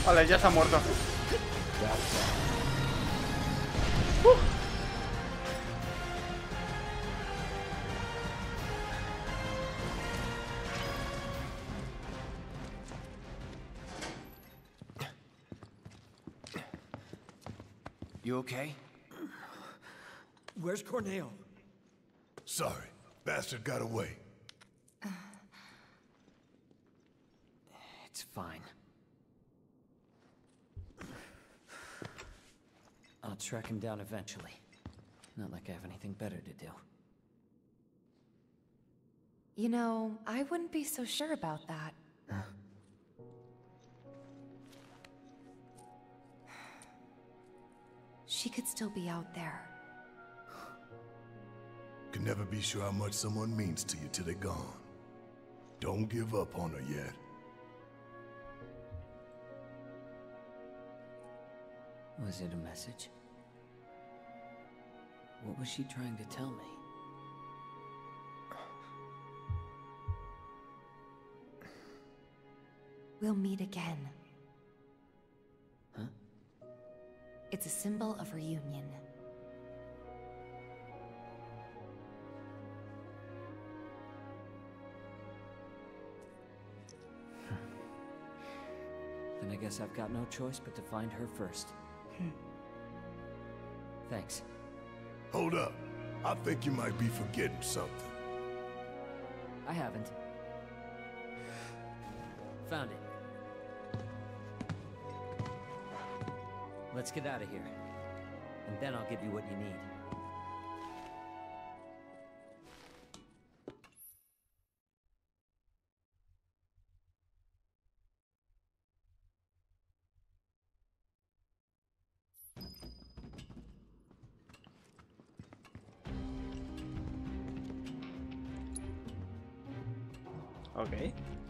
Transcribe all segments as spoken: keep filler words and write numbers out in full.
Vale, ya está muerto. Uh. You okay? Where's Corneo? Sorry, bastard got away. It's fine. I'll track him down eventually. Not like I have anything better to do. You know, I wouldn't be so sure about that. Huh? She could still be out there. Can never be sure how much someone means to you till they're gone. Don't give up on her yet. Was it a message? What was she trying to tell me? We'll meet again. Huh? It's a symbol of reunion. Then I guess I've got no choice but to find her first. Thanks. Hold up. I think you might be forgetting something. I haven't. Found it. Let's get out of here. And then I'll give you what you need. Ok.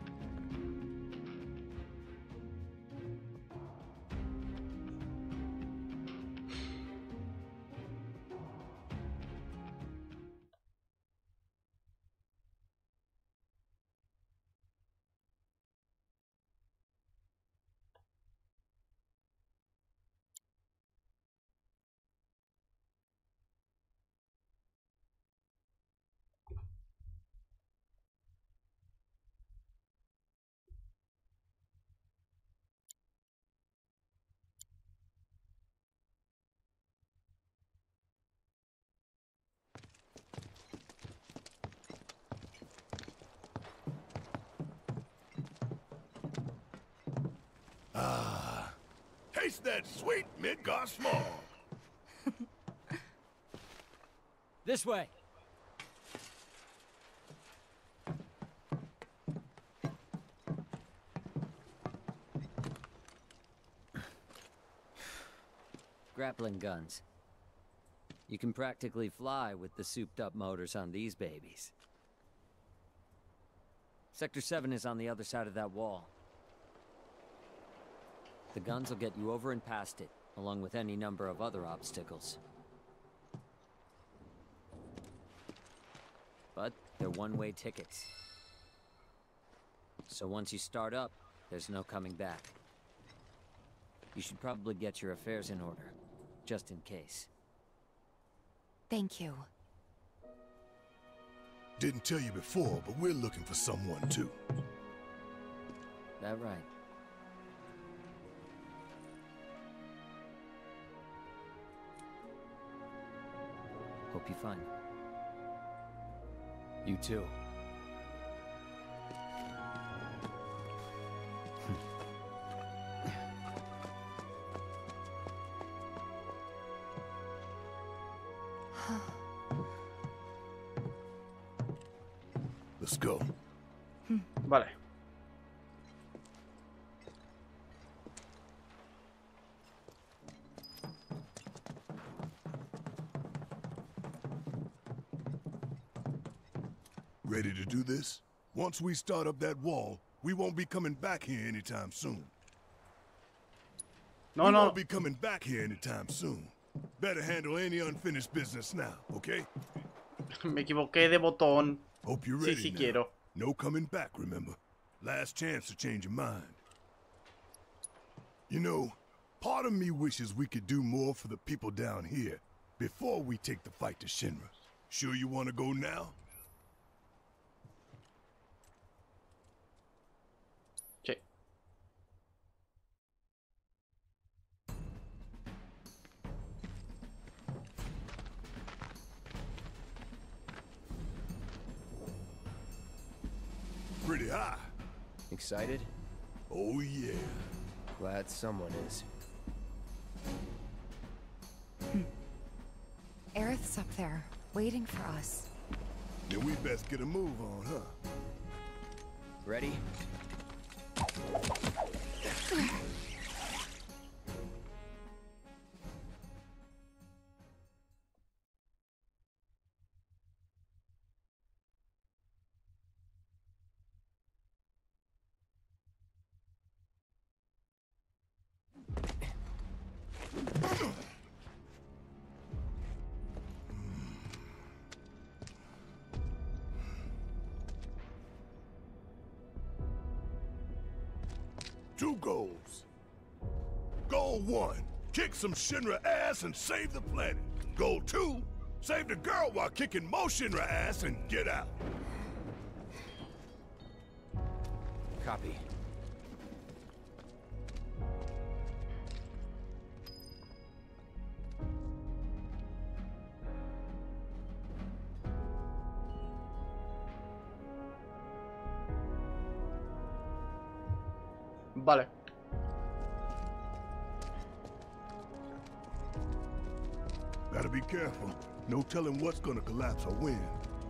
Ah, taste that sweet Midgar smog. This way. Grappling guns. You can practically fly with the souped-up motors on these babies. Sector seven is on the other side of that wall. The guns will get you over and past it, along with any number of other obstacles. But they're one-way tickets. So once you start up, there's no coming back. You should probably get your affairs in order, just in case. Thank you. Didn't tell you before, but we're looking for someone too. That right. Hope you find it. You too. Let's go. Vale. Ready to do this? Once we start up that wall, we won't be coming back here anytime soon. No, we no. won't be coming back here anytime soon. Better handle any unfinished business now, okay? Me equivoqué de botón. Hope you're Sí, ready sí now. quiero. No coming back, remember? Last chance to change your mind. You know, part of me wishes we could do more for the people down here before we take the fight to Shinra. Sure you want to go now? Sí. Pretty high. Excited? Oh yeah. Glad someone is. Aerith's up there, waiting for us. Then we best get a move on, huh? Ready? Two goals. Goal one, kick some Shinra ass and save the planet. Goal two, save the girl while kicking more Shinra ass and get out. Copy. Vale. Gotta be careful. No telling what's gonna collapse or when.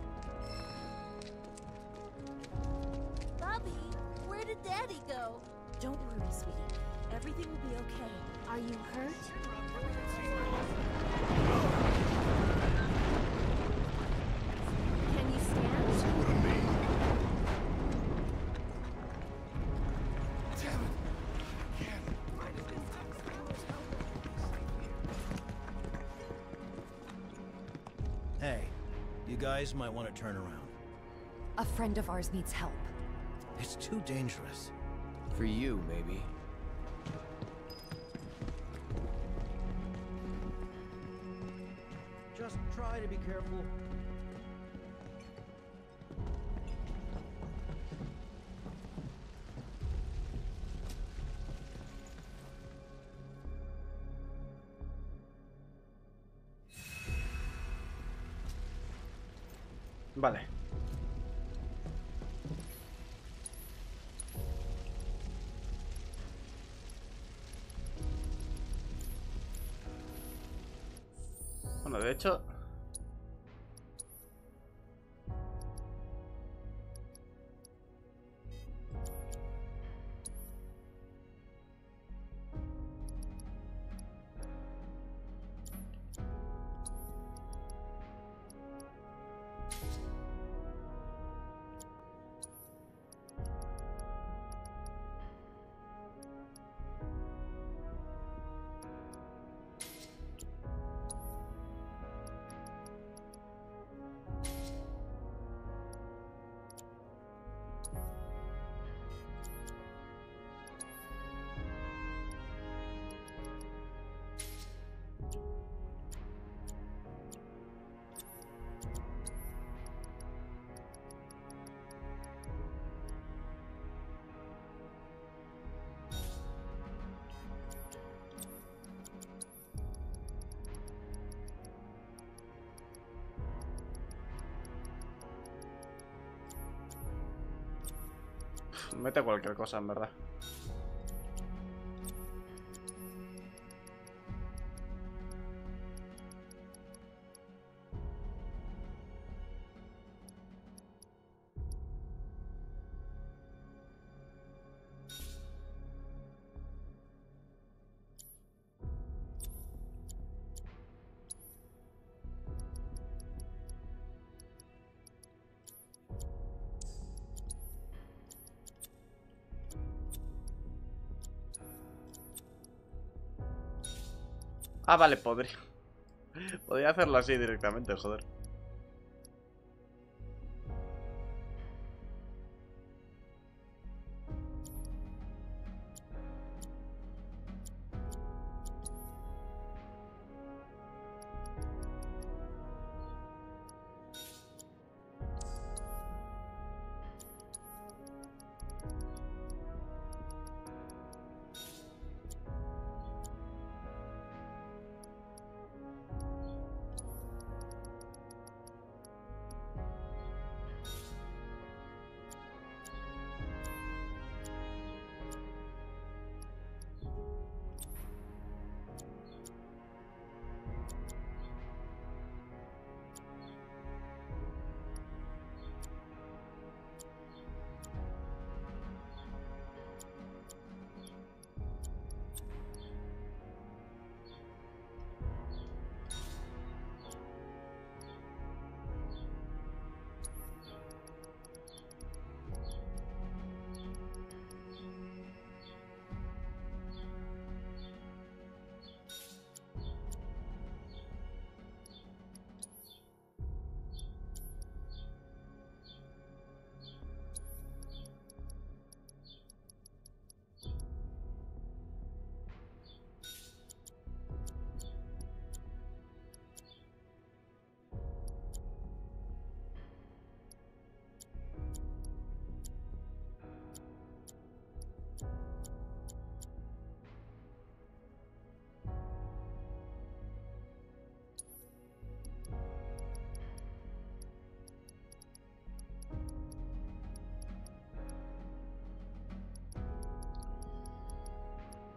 Bobby, where did Daddy go? Don't worry, sweetie. Everything will be okay. Are you hurt? Can you stand? See what I mean? Damn it. Hey, you guys might want to turn around. A friend of ours needs help. It's too dangerous. For you, maybe. Just try to be careful. Vale. Bueno, de hecho... Mete cualquier cosa, en verdad. Ah, vale, podría. Podría hacerlo así directamente, joder.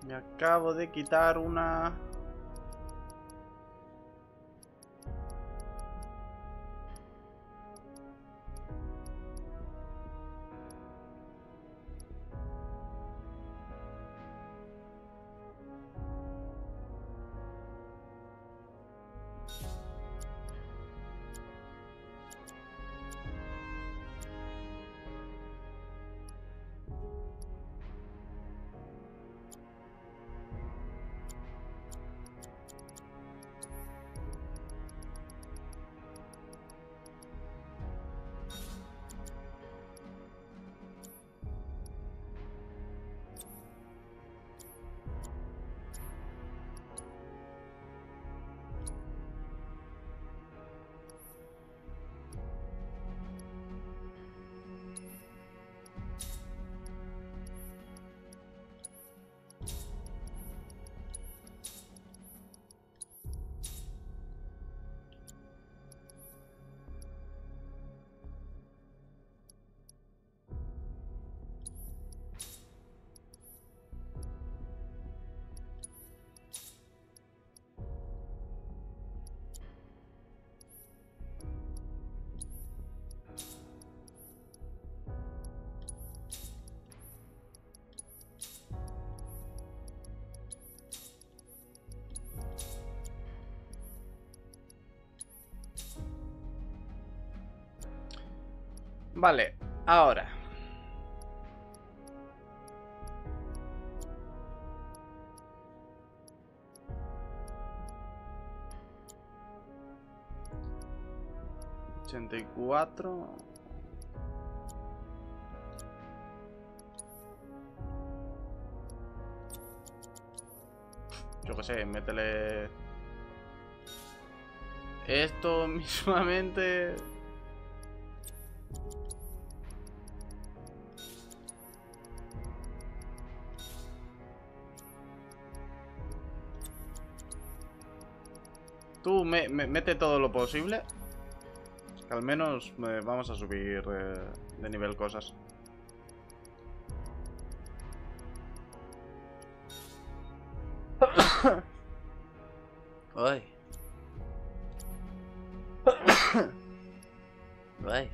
Me acabo de quitar una... Vale, ahora. ochenta y cuatro. Yo qué sé, métele esto mismamente. Tú me, me, mete todo lo posible. Que al menos eh, vamos a subir eh, de nivel cosas. Ay. Ay.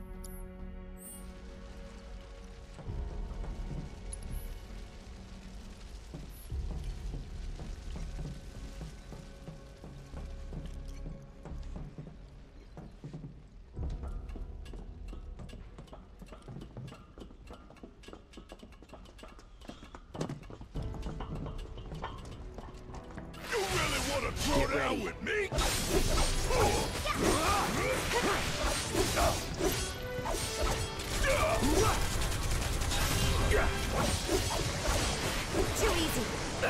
Throw down with me? Too easy.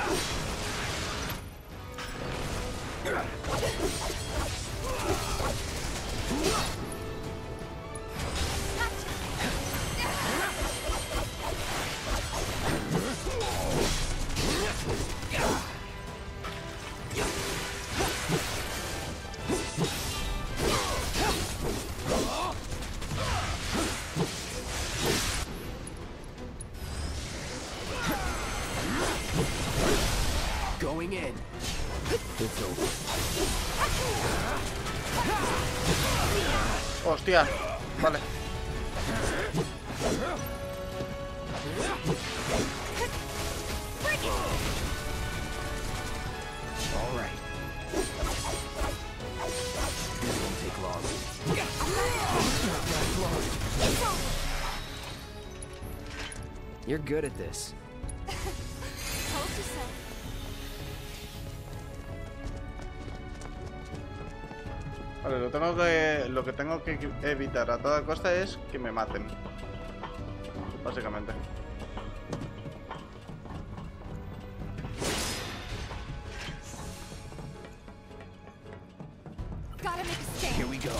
Going in. It's over. Hostia, vale. All right. This won't take long. You're good at this. Told you so. Vale, lo tengo que lo que tengo que evitar a toda costa es que me maten. Básicamente. Gotta make a stand. Here we go.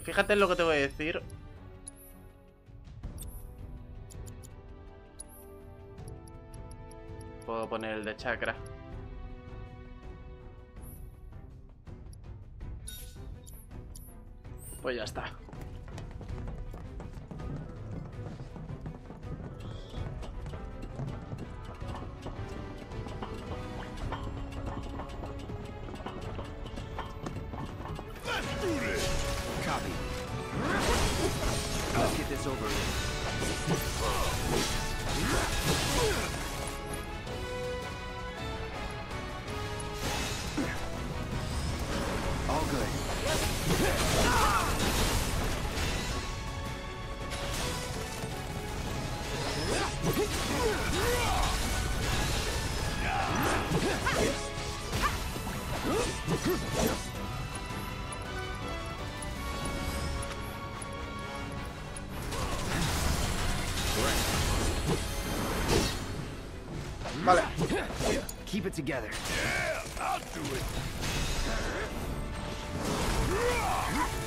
fíjate en lo que te voy a decir. Puedo poner el de chakra. Pues ya está. Let's do this. Copy. Let's get this over with. All good. Vale. Keep it together. Yeah, I'll do it.